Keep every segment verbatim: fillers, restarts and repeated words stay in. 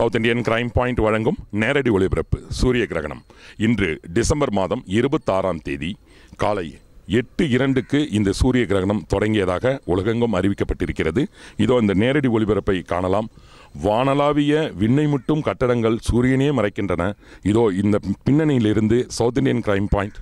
South Indian crime point வழங்கும் நேரடி ஒளிபரப்பு சூரிய கிரகணம். இன்று டிசம்பர் மாதம் இருபத்தாறாம் தேதி காலை எட்டு இரண்டுக்கு இந்த சூரிய கிரகணம் தொடங்கியதாக உலகெங்கும் அறிவிக்கப்பட்டிருக்கிறது. இதோ இந்த நேரடி ஒளிபரப்பை காணலாம். வானளாவிய விண்ணை முட்டும் கட்டடங்கள் சூரியனே மறைக்கின்றன. இதோ இந்த பின்னணியிலிருந்து சவுத் இந்தியன் கிரைம் பாயிண்ட்.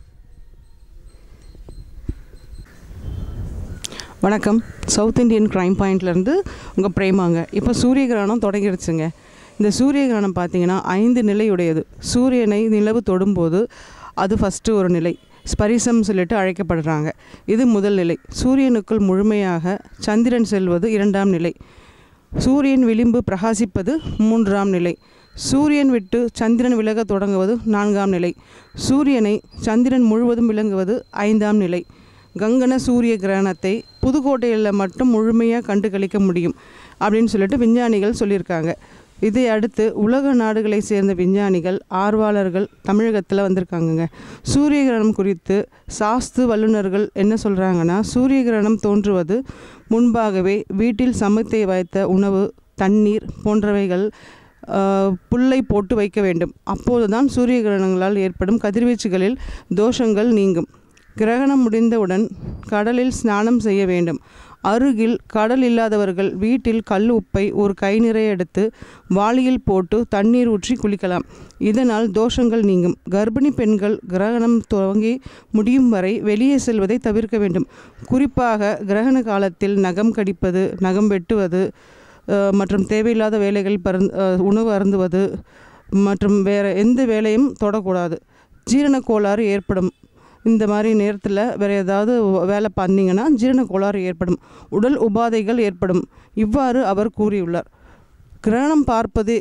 வணக்கம். சவுத் இந்தியன் கிரைம் பாயிண்ட்லேருந்து உங்கள் பிரேமாங்க. இப்போ சூரிய கிரகணம் தொடங்கிடுச்சுங்க. இந்த சூரிய கிரகணம் பார்த்திங்கன்னா ஐந்து நிலையுடையது. சூரியனை நிலவு தொடும்போது அது ஃபஸ்ட்டு ஒரு நிலை, ஸ்பரிசம் சொல்லிட்டு அழைக்கப்படுறாங்க. இது முதல் நிலை. சூரியனுக்குள் முழுமையாக சந்திரன் செல்வது இரண்டாம் நிலை. சூரியன் விளிம்பு பிரகாசிப்பது மூன்றாம் நிலை. சூரியன் விட்டு சந்திரன் விலக தொடங்குவது நான்காம் நிலை. சூரியனை சந்திரன் முழுவதும் விளங்குவது ஐந்தாம் நிலை. கங்கண சூரிய கிரகணத்தை புதுக்கோட்டையில் மட்டும் முழுமையாக கண்டு கழிக்க முடியும் அப்படின்னு சொல்லிட்டு விஞ்ஞானிகள் சொல்லியிருக்காங்க. இதை அடுத்து உலக நாடுகளை சேர்ந்த விஞ்ஞானிகள், ஆர்வலர்கள் தமிழகத்தில் வந்திருக்காங்கங்க. சூரிய கிரகணம் குறித்து சாஸ்து வல்லுநர்கள் என்ன சொல்கிறாங்கன்னா, சூரிய கிரகணம் தோன்றுவது முன்பாகவே வீட்டில் சமைத்து வைத்த உணவு, தண்ணீர் போன்றவைகள் புல்லை போட்டு வைக்க வேண்டும். அப்போது தான் சூரிய கிரகணங்களால் ஏற்படும் கதிர்வீச்சுகளில் தோஷங்கள் நீங்கும். கிரகணம் முடிந்தவுடன் கடலில் ஸ்நானம் செய்ய வேண்டும். அருகில் கடல் இல்லாதவர்கள் வீட்டில் கல் உப்பை ஒரு கை நிறைய எடுத்து வாளியில் போட்டு தண்ணீர் ஊற்றி குளிக்கலாம். இதனால் தோஷங்கள் நீங்கும். கர்ப்பிணி பெண்கள் கிரகணம் துவங்கி முடியும் வரை வெளியே செல்வதை தவிர்க்க வேண்டும். குறிப்பாக கிரகண காலத்தில் நகம் கடிப்பது, நகம் வெட்டுவது மற்றும் தேவையில்லாத வேலைகள் பரு உணவு அருந்துவது மற்றும் வேறு எந்த வேலையும் தொடக்கூடாது. ஜீரண கோளாறு ஏற்படும். இந்த மாதிரி நேரத்தில் வேறு ஏதாவது வேலை பண்ணிங்கன்னா ஜீரண கோளாறு ஏற்படும், உடல் உபாதைகள் ஏற்படும். இவ்வாறு அவர் கூறியுள்ளார். கிரகணம் பார்ப்பது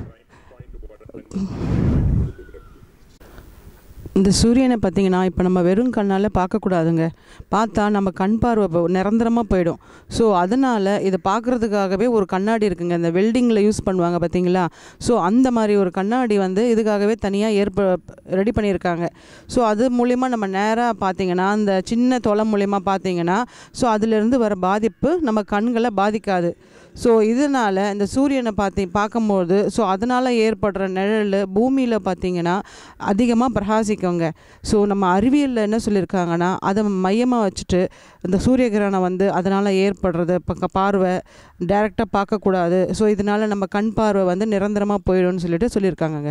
இந்த சூரியனை பார்த்திங்கன்னா இப்போ நம்ம வெறும் கண்ணால் பார்க்கக்கூடாதுங்க. பார்த்தா நம்ம கண் பார்வை நிரந்தரமாக போயிடும். ஸோ அதனால் இதை பார்க்குறதுக்காகவே ஒரு கண்ணாடி இருக்குங்க. இந்த வெல்டிங்கில் யூஸ் பண்ணுவாங்க பார்த்திங்களா. ஸோ அந்த மாதிரி ஒரு கண்ணாடி வந்து இதுக்காகவே தனியாக ஏற்ப ரெடி பண்ணியிருக்காங்க. ஸோ அது மூலிமா நம்ம நேராக பார்த்திங்கன்னா அந்த சின்ன தொலை மூலிமா பார்த்திங்கன்னா ஸோ அதிலிருந்து வர பாதிப்பு நம்ம கண்களை பாதிக்காது. ஸோ இதனால் இந்த சூரியனை பார்த்தி பார்க்கும்போது ஸோ அதனால் ஏற்படுற நிழல் பூமியில் பார்த்திங்கன்னா அதிகமாக பிரகாசிக்குங்க. ஸோ நம்ம அறிவியலில் என்ன சொல்லியிருக்காங்கன்னா, அதை மையமாக வச்சுட்டு இந்த சூரிய கிரகணம் வந்து அதனால் ஏற்படுறது பக்க பார்வை டைரெக்டாக பார்க்கக்கூடாது. ஸோ இதனால் நம்ம கண் பார்வை வந்து நிரந்தரமாக போயிடும்னு சொல்லிட்டு சொல்லியிருக்காங்கங்க.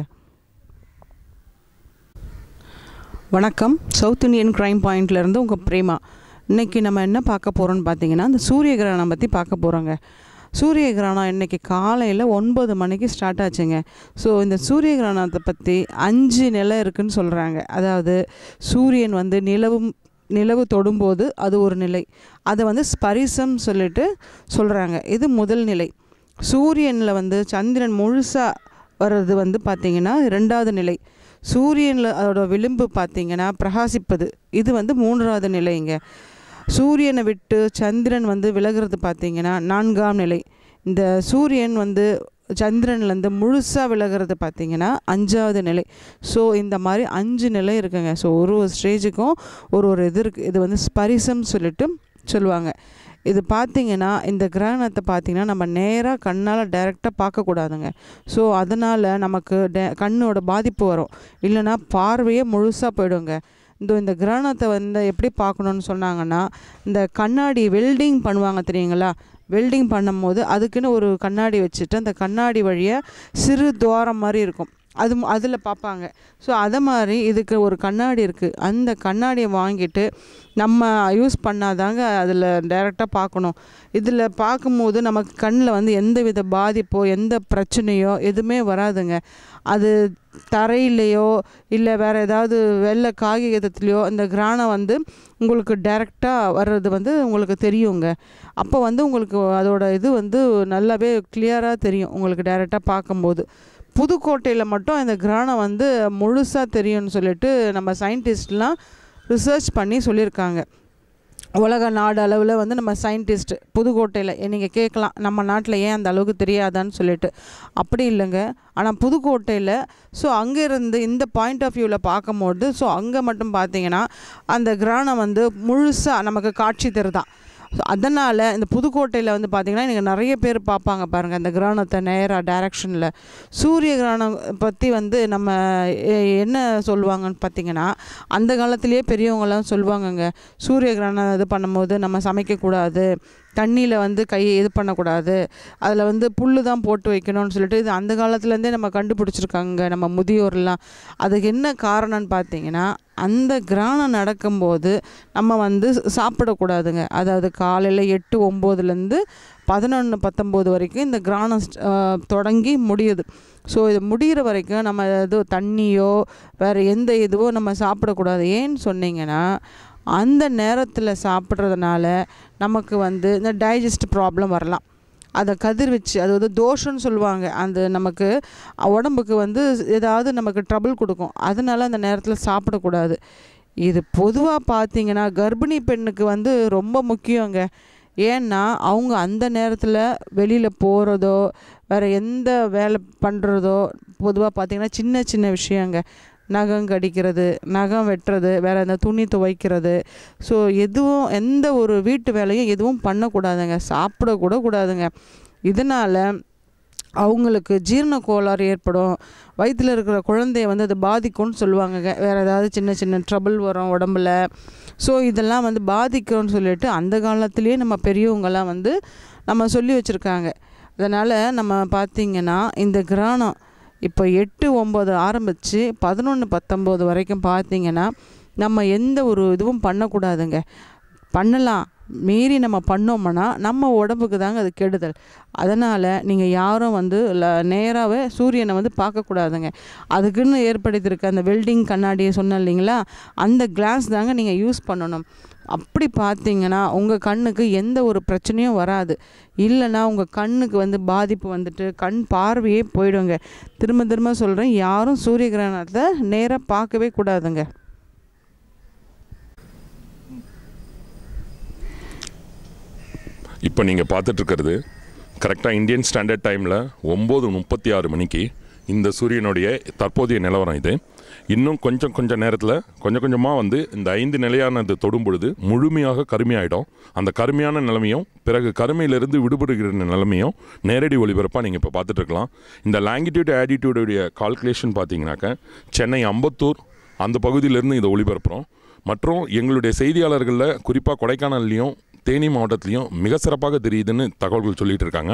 வணக்கம். சவுத் இந்தியன் கிரைம் பாயிண்ட்லேருந்து உங்கள் பிரேமா. இன்றைக்கி நம்ம என்ன பார்க்க போகிறோன்னு பார்த்தீங்கன்னா, இந்த சூரிய கிரகணம் பற்றி பார்க்க போகிறோங்க. சூரிய கிரகணம் இன்றைக்கி காலையில் ஒன்பது மணிக்கு ஸ்டார்ட் ஆச்சுங்க. ஸோ இந்த சூரிய கிரகணத்தை பற்றி அஞ்சு நிலை இருக்குதுன்னு சொல்கிறாங்க. அதாவது சூரியன் வந்து நிலவும் நிலவு தொடும்போது அது ஒரு நிலை, அதை வந்து ஸ்பரிசம் சொல்லிட்டு சொல்கிறாங்க. இது முதல் நிலை. சூரியனில் வந்து சந்திரன் முழுசாக வர்றது வந்து பார்த்திங்கன்னா ரெண்டாவது நிலை. சூரியனில் அதோட விளிம்பு பார்த்திங்கன்னா பிரகாசிப்பது, இது வந்து மூன்றாவது நிலைங்க. சூரியனை விட்டு சந்திரன் வந்து விலகிறது பார்த்திங்கன்னா நான்காம் நிலை. இந்த சூரியன் வந்து சந்திரன்லேருந்து முழுசாக விலகிறது பார்த்திங்கன்னா அஞ்சாவது நிலை. ஸோ இந்த மாதிரி அஞ்சு நிலை இருக்குங்க. ஸோ ஒரு ஒரு ஸ்டேஜுக்கும் ஒரு ஒரு இது இருக்குது. இது வந்து ஸ்பரிசம் சொல்லிட்டு சொல்லுவாங்க. இது பார்த்திங்கன்னா இந்த கிரகணத்தை பார்த்திங்கன்னா நம்ம நேராக கண்ணால் டைரெக்டாக பார்க்கக்கூடாதுங்க. ஸோ அதனால் நமக்கு டே கண்ணோட பாதிப்பு வரும், இல்லைனா பார்வையே முழுசாக போயிடுங்க. இந்த இந்த கிரகணத்தை வந்து எப்படி பார்க்கணுன்னு சொன்னாங்கன்னா, இந்த கண்ணாடி வெல்டிங் பண்ணுவாங்க தெரியுங்களா. வெல்டிங் பண்ணும்போது அதுக்குன்னு ஒரு கண்ணாடி வச்சுட்டு அந்த கண்ணாடி வழியாக சிறு துவாரம் மாதிரி இருக்கும், அது அதில் பார்ப்பாங்க. ஸோ அதை மாதிரி இதுக்கு ஒரு கண்ணாடி இருக்குது. அந்த கண்ணாடியை வாங்கிட்டு நம்ம யூஸ் பண்ணாதாங்க அதில் டைரெக்டாக பார்க்கணும். இதில் பார்க்கும்போது நமக்கு கண்ணில் வந்து எந்த வித பாதிப்போ எந்த பிரச்சனையோ எதுவுமே வராதுங்க. அது தரையிலையோ இல்லை வேறு ஏதாவது வெள்ளை காகிதத்துலையோ இந்த கிரகணம் வந்து உங்களுக்கு டைரெக்டாக வர்றது வந்து உங்களுக்கு தெரியுங்க. அப்போ வந்து உங்களுக்கு அதோட இது வந்து நல்லாவே கிளியராக தெரியும் உங்களுக்கு டைரெக்டாக பார்க்கும்போது. புதுக்கோட்டையில் மட்டும் இந்த கிரகணம் வந்து முழுசாக தெரியும்னு சொல்லிட்டு நம்ம சயின்டிஸ்ட்லாம் ரிசர்ச் பண்ணி சொல்லியிருக்காங்க. உலக நாடு அளவில் வந்து நம்ம சயின்டிஸ்ட் புதுக்கோட்டையில் நீங்கள் கேட்கலாம், நம்ம நாட்டில் ஏன் அந்த அளவுக்கு தெரியாதான்னு சொல்லிட்டு. அப்படி இல்லைங்க. ஆனால் புதுக்கோட்டையில் ஸோ அங்கேருந்து இந்த பாயிண்ட் ஆஃப் வியூவில் பார்க்கும்போது ஸோ அங்கே மட்டும் பார்த்திங்கன்னா அந்த கிரகணம் வந்து முழுசாக நமக்கு காட்சி தருதான். ஸோ அதனால் இந்த புதுக்கோட்டையில் வந்து பார்த்திங்கன்னா நீங்கள் நிறைய பேர் பார்ப்பாங்க பாருங்கள் இந்த கிரகணத்தை நேராக டைரக்ஷனில். சூரிய கிரகணம் பற்றி வந்து நம்ம என்ன சொல்லுவாங்கன்னு பார்த்திங்கன்னா, அந்த காலத்திலேயே பெரியவங்களாம் சொல்லுவாங்கங்க, சூரிய கிரகணம் இது பண்ணும்போது நம்ம சமைக்கக்கூடாது, தண்ணியில் வந்து கையை இது பண்ணக்கூடாது, அதில் வந்து புல் தான் போட்டு வைக்கணும்னு சொல்லிட்டு இது அந்த காலத்துலேருந்தே நம்ம கண்டுபிடிச்சிருக்காங்க நம்ம முதியோர்லாம். அதுக்கு என்ன காரணம்னு பார்த்தீங்கன்னா, அந்த கிரகணம் நடக்கும்போது நம்ம வந்து சாப்பிடக்கூடாதுங்க. அதாவது காலையில் எட்டு ஒம்போதுலேருந்து பதினொன்று பத்தொம்போது வரைக்கும் இந்த கிரகணம் தொடங்கி முடியுது. ஸோ இது முடிகிற வரைக்கும் நம்ம எது தண்ணியோ வேறு எந்த இதுவோ நம்ம சாப்பிடக்கூடாது. ஏன்னு சொன்னீங்கன்னா, அந்த நேரத்தில் சாப்பிட்றதுனால நமக்கு வந்து இந்த டைஜஸ்ட் ப்ராப்ளம் வரலாம். அதை கதிர்வீச்சு அது வந்து தோஷம்னு சொல்லுவாங்க. அந்த நமக்கு உடம்புக்கு வந்து ஏதாவது நமக்கு ட்ரபிள் கொடுக்கும். அதனால அந்த நேரத்தில் சாப்பிடக்கூடாது. இது பொதுவாக பார்த்திங்கன்னா கர்ப்பிணி பெண்ணுக்கு வந்து ரொம்ப முக்கியங்க. ஏன்னா அவங்க அந்த நேரத்தில் வெளியில் போகிறதோ வேறு எந்த வேலை பண்ணுறதோ பொதுவாக பார்த்திங்கன்னா சின்ன சின்ன விஷயங்க, நகம் கடிக்கிறது, நகம் வெட்டுறது, வேறு இந்த துணி துவைக்கிறது, ஸோ எதுவும் எந்த ஒரு வீட்டு வேலையும் எதுவும் பண்ணக்கூடாதுங்க, சாப்பிடக்கூட கூடாதுங்க. இதனால் அவங்களுக்கு ஜீரண கோளாறு ஏற்படும், வயிற்றில் இருக்கிற குழந்தைய வந்து அது பாதிக்கும்னு சொல்லுவாங்கங்க. வேறு ஏதாவது சின்ன சின்ன ட்ரபிள் வரும் உடம்புல. ஸோ இதெல்லாம் வந்து பாதிக்கும்னு சொல்லிட்டு அந்த காலத்துலேயே நம்ம பெரியவங்கள்லாம் வந்து நம்ம சொல்லி வச்சுருக்காங்க. அதனால் நம்ம பார்த்திங்கன்னா இந்த கிரகணம் இப்போ எட்டு ஒம்பது ஆரம்பித்து பதினொன்று பத்தொம்போது வரைக்கும் பார்த்திங்கன்னா நம்ம எந்த ஒரு இதுவும் பண்ணக்கூடாதுங்க. பண்ணலாம், மீறி நம்ம பண்ணோம்னா நம்ம உடம்புக்கு தாங்க அது கெடுதல். அதனால் நீங்கள் யாரும் வந்து நேராகவே சூரியனை வந்து பார்க்கக்கூடாதுங்க. அதுக்குன்னு ஏற்படுத்தியிருக்க அந்த வெல்டிங் கண்ணாடியை சொன்னேன் இல்லைங்களா, அந்த கிளாஸ் தாங்க நீங்கள் யூஸ் பண்ணணும். அப்படி பார்த்தீங்கன்னா உங்கள் கண்ணுக்கு எந்த ஒரு பிரச்சனையும் வராது. இல்லைன்னா உங்கள் கண்ணுக்கு வந்து பாதிப்பு வந்துட்டு கண் பார்வையே போயிடுங்க. திரும்ப திரும்ப சொல்கிறேன், யாரும் சூரிய கிரகணத்தை நேராக பார்க்கவே கூடாதுங்க. இப்போ நீங்கள் பார்த்துட்ருக்கிறது கரெக்டாக இந்தியன் ஸ்டாண்டர்ட் டைமில் ஒம்பது முப்பத்தி ஆறு மணிக்கு இந்த சூரியனுடைய தற்போதைய நிலவரம் இது. இன்னும் கொஞ்சம் கொஞ்சம் நேரத்தில் கொஞ்சம் கொஞ்சமாக வந்து இந்த ஐந்து நிலையானது தொடும் பொழுது முழுமையாக கருமையாயிடும். அந்த கருமையான நிலைமையும் பிறகு கருமையிலிருந்து விடுபடுகிற நிலைமையும் நேரடி ஒளிபரப்பாக நீங்கள் இப்போ பார்த்துட்ருக்கலாம். இந்த லாங்கிடியூட் ஆட்டிடியூடுடைய கால்குலேஷன் பார்த்தீங்கன்னாக்க சென்னை அம்பத்தூர் அந்த பகுதியிலேருந்து இதை ஒளிபரப்புகிறோம். மற்றும் எங்களுடைய செய்தியாளர்களில் குறிப்பாக கொடைக்கானல்லையும் தேனி மாவட்டத்துலேயும் மிக சிறப்பாக தெரியுதுன்னு தகவல்கள் சொல்லிகிட்டு இருக்காங்க.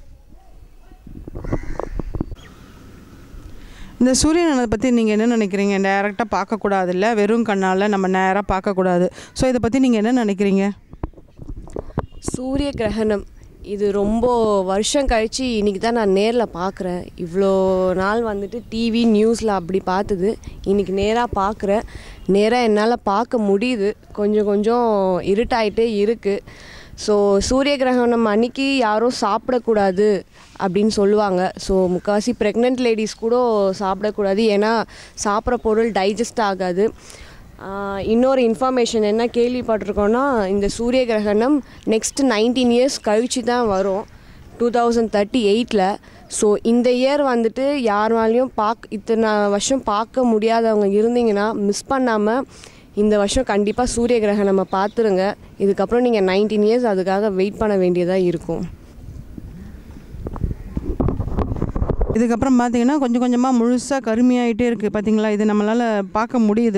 இந்த சூரியனை பற்றி நீங்கள் என்ன நினைக்கிறீங்க? டைரெக்டாக பார்க்கக்கூடாது, இல்லை வெறும் கண்ணால் நம்ம நேராக பார்க்கக்கூடாது. ஸோ இதை பற்றி நீங்கள் என்ன நினைக்கிறீங்க? சூரிய கிரகணம் இது ரொம்ப வருஷம் கழித்து இன்றைக்கி தான் நான் நேரில் பார்க்குறேன். இவ்வளோ நாள் வந்துட்டு டிவி நியூஸில் அப்படி பார்த்தது, இன்றைக்கி நேராக பார்க்குறேன். நேராக என்னால் பார்க்க முடியுது. கொஞ்சம் கொஞ்சம் இருட்டாயிட்டே இருக்குது. ஸோ சூரிய கிரகணம் அன்றைக்கி யாரும் சாப்பிடக்கூடாது அப்படின்னு சொல்லுவாங்க. ஸோ முக்கால்வாசி ப்ரெக்னென்ட் லேடிஸ் கூட சாப்பிடக்கூடாது, ஏன்னா சாப்பிட்ற பொருள் டைஜஸ்ட் ஆகாது. இன்னொரு இன்ஃபர்மேஷன் என்ன கேள்விப்பட்டிருக்கோன்னா, இந்த சூரிய கிரகணம் நெக்ஸ்ட் நைன்டீன் இயர்ஸ் கழிச்சு தான் வரும், டூ தௌசண்ட் தேர்ட்டி எயிட்டில். ஸோ இந்த இயர் வந்துட்டு யாராலையும் பார்க்க இத்தனை வருஷம் பார்க்க முடியாதவங்க இருந்தீங்கன்னா மிஸ் பண்ணாமல் இந்த வருஷம் கண்டிப்பாக சூரிய கிரகணம் நம்ம பார்த்துருங்க. இதுக்கப்புறம் நீங்கள் நைன்டீன் இயர்ஸ் அதுக்காக வெயிட் பண்ண வேண்டியதாக இருக்கும். இதுக்கப்புறம் பார்த்தீங்கன்னா கொஞ்சம் கொஞ்சமாக முழுசாக கருமையாகிட்டே இருக்குது. பார்த்தீங்களா, இது நம்மளால் பார்க்க முடியுது.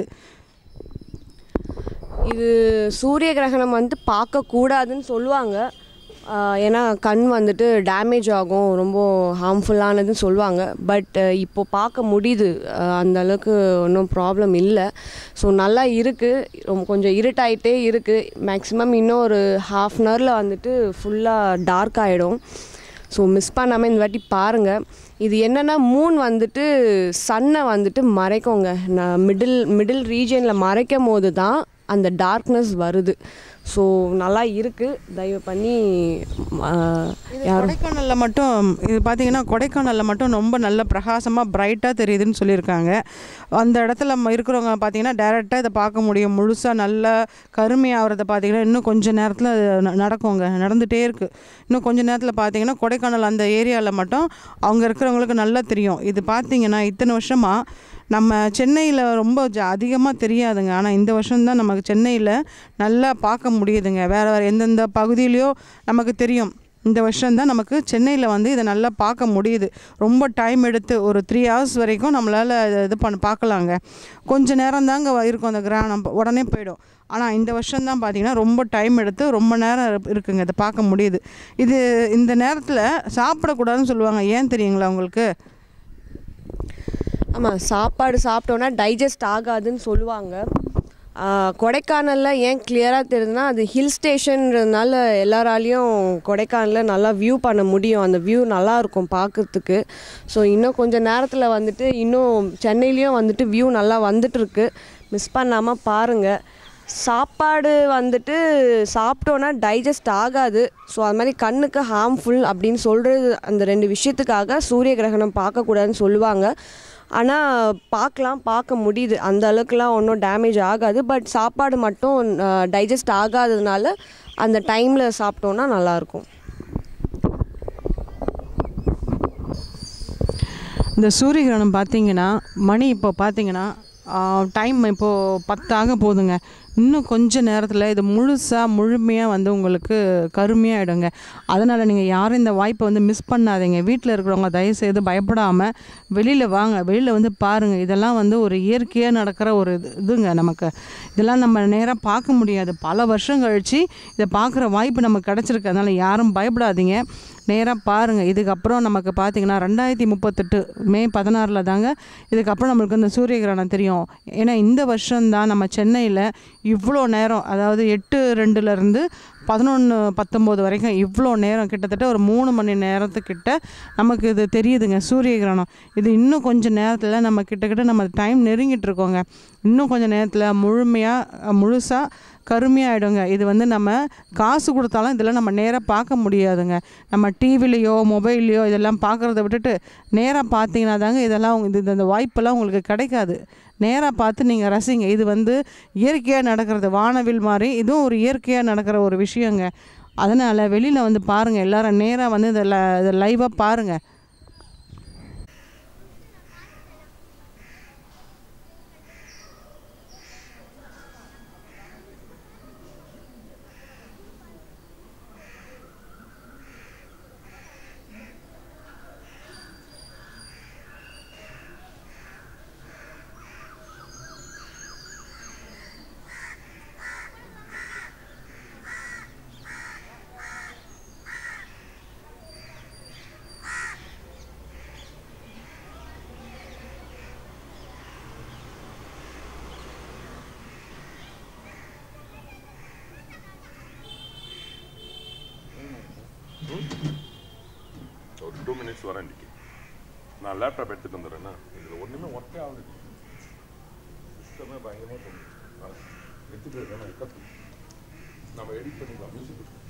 இது சூரிய கிரகணம் வந்து பார்க்கக்கூடாதுன்னு சொல்லுவாங்க, ஏன்னா கண் வந்துட்டு டேமேஜ் ஆகும், ரொம்ப ஹார்ம்ஃபுல்லானதுன்னு சொல்லுவாங்க. பட் இப்போது பார்க்க முடியுது, அந்த அளவுக்கு ஒன்றும் ப்ராப்ளம் இல்லை. ஸோ நல்லா இருக்குது, ரொம்ப கொஞ்சம் இருட்டாயிட்டே இருக்குது. மேக்ஸிமம் இன்னும் ஒரு ஹாஃப் அன் ஹவரில் வந்துட்டு ஃபுல்லாக டார்க் ஆகிடும். ஸோ மிஸ் பண்ணாமல் இந்த வாட்டி பாருங்கள். இது என்னென்னா, மூன் வந்துட்டு சன்னை வந்துட்டு மறைக்குங்க. நான் மிடில் மிடில் ரீஜனில் மறைக்கும் போது தான் அந்த டார்க்னஸ் வருது. ஸோ நல்லா இருக்குது, தயவு பண்ணி கொடைக்கானலில் மட்டும் இது பார்த்திங்கன்னா கொடைக்கானலில் மட்டும் ரொம்ப நல்ல பிரகாசமாக பிரைட்டாக தெரியுதுன்னு சொல்லியிருக்காங்க. அந்த இடத்துல இருக்கிறவங்க பார்த்திங்கன்னா டைரெக்டாக இதை பார்க்க முடியும். முழுசாக நல்லா கருமையாகிறத பார்த்திங்கன்னா இன்னும் கொஞ்சம் நேரத்தில் நடக்குங்க, நடந்துகிட்டே இருக்குது. இன்னும் கொஞ்சம் நேரத்தில் பார்த்திங்கன்னா கொடைக்கானல் அந்த ஏரியாவில் மட்டும் அவங்க இருக்கிறவங்களுக்கு நல்லா தெரியும். இது பார்த்திங்கன்னா இத்தனை வருஷமாக நம்ம சென்னையில் ரொம்ப ஜ அதிகமாக தெரியாதுங்க. ஆனால் இந்த வருஷம்தான் நமக்கு சென்னையில் நல்லா பார்க்க முடியுதுங்க. வேறு வேறு எந்தெந்த பகுதியிலையோ நமக்கு தெரியும். இந்த வருஷம்தான் நமக்கு சென்னையில் வந்து இதை நல்லா பார்க்க முடியுது. ரொம்ப டைம் எடுத்து ஒரு த்ரீ ஹவர்ஸ் வரைக்கும் நம்மளால் இது பண்ண பார்க்கலாங்க. கொஞ்சம் நேரம் தாங்க இருக்கும் அந்த கிரகணம், உடனே போயிடும். ஆனால் இந்த வருஷம்தான் பார்த்திங்கன்னா ரொம்ப டைம் எடுத்து ரொம்ப நேரம் இருக்குங்க இதை பார்க்க முடியுது. இது இந்த நேரத்தில் சாப்பிடக்கூடாதுன்னு சொல்லுவாங்க. ஏன் தெரியுங்களா உங்களுக்கு? ஆமாம், சாப்பாடு சாப்பிட்டோன்னா டைஜஸ்ட் ஆகாதுன்னு சொல்லுவாங்க. கொடைக்கானலில் ஏன் கிளியராக தெரியுதுன்னா, அது ஹில் ஸ்டேஷன்றதுனால எல்லாராலையும் கொடைக்கானலில் நல்லா வியூ பண்ண முடியும். அந்த வியூ நல்லாயிருக்கும் பார்க்குறதுக்கு. ஸோ இன்னும் கொஞ்சம் நேரத்தில் வந்துட்டு இன்னும் சென்னையிலையும் வந்துட்டு வியூ நல்லா வந்துட்டுருக்கு. மிஸ் பண்ணாமல் பாருங்கள். சாப்பாடு வந்துட்டு சாப்பிட்டோன்னா டைஜஸ்ட் ஆகாது. ஸோ அது மாதிரி கண்ணுக்கு ஹார்ம்ஃபுல் அப்படின்னு சொல்கிறது அந்த ரெண்டு விஷயத்துக்காக சூரிய கிரகணம் பார்க்கக்கூடாதுன்னு சொல்லுவாங்க. ஆனால் பார்க்கலாம், பார்க்க முடியுது. அந்த அளவுக்குலாம் ஒன்றும் டேமேஜ் ஆகாது. பட் சாப்பாடு மட்டும் டைஜஸ்ட் ஆகாததுனால அந்த டைமில் சாப்பிட்டோன்னா நல்லாயிருக்கும். இந்த சூரிய கிரகணம் பார்த்திங்கன்னா மணி இப்போ பார்த்திங்கன்னா டைம் இப்போது பத்தாக போகுதுங்க. இன்னும் கொஞ்சம் நேரத்தில் இது முழுசாக முழுமையாக வந்து உங்களுக்கு கருமையாகிடுங்க. அதனால் நீங்கள் யாரும் இந்த வாய்ப்பை வந்து மிஸ் பண்ணாதீங்க. வீட்டில் இருக்கிறவங்க தயவுசெய்து பயப்படாமல் வெளியில் வாங்க, வெளியில் வந்து பாருங்கள். இதெல்லாம் வந்து ஒரு இயற்கையாக நடக்கிற ஒரு இது இதுங்க. நமக்கு இதெல்லாம் நம்ம நேராக பார்க்க முடியாது. பல வருஷம் கழித்து இதை பார்க்குற வாய்ப்பு நமக்கு கிடச்சிருக்கு. அதனால் யாரும் பயப்படாதீங்க, நேராக பாருங்கள். இதுக்கப்புறம் நமக்கு பார்த்திங்கன்னா ரெண்டாயிரத்தி முப்பத்தெட்டு மே பதினாறில் தாங்க இதுக்கப்புறம் நம்மளுக்கு இந்த சூரிய கிரகணம் தெரியும். ஏன்னா இந்த வருஷம்தான் நம்ம சென்னையில் இவ்வளோ நேரம், அதாவது எட்டு ரெண்டுலேருந்து பதினொன்று பத்தொம்போது வரைக்கும் இவ்வளோ நேரம், கிட்டத்தட்ட ஒரு மூணு மணி நேரத்துக்கிட்ட நமக்கு இது தெரியுதுங்க சூரிய கிரகணம். இது இன்னும் கொஞ்சம் நேரத்தில் நம்ம கிட்டக்கிட்ட நம்ம டைம் நெருங்கிட்டு இருக்கோங்க. இன்னும் கொஞ்சம் நேரத்தில் முழுமையாக முழுசாக கருமையாகிடுங்க. இது வந்து நம்ம காசு கொடுத்தாலும் இதெல்லாம் நம்ம நேராக பார்க்க முடியாதுங்க. நம்ம டிவிலையோ மொபைல்லையோ இதெல்லாம் பார்க்குறத விட்டுட்டு நேராக பார்த்தீங்கன்னா தாங்க இதெல்லாம் இது இந்த வாய்ப்பெல்லாம் உங்களுக்கு கிடைக்காது. நேராக பார்த்து நீங்கள் ரசிங்க. இது வந்து இயற்கையாக நடக்கிறது, வானவில் மாதிரி. இதுவும் ஒரு இயற்கையாக நடக்கிற ஒரு விஷயங்க. அதனால் வெளியில் வந்து பாருங்கள், எல்லோரும் நேராக வந்து இதை ல இதை லைவாக பாருங்கள். ஒரு டூ மினிட்ஸ் வரேன். இன்றைக்கி நான் லேப்டாப் எடுத்துகிட்டு வந்துடுறேன்னா இதில் ஒன்றுமே ஒர்க்கே ஆகுது. சிஸ்டமே பயங்கரமாக தோணுது. எடுத்துகிட்டு இருக்கேன், நம்ம எடிட் பண்ணிக்கலாம் மியூசிக்.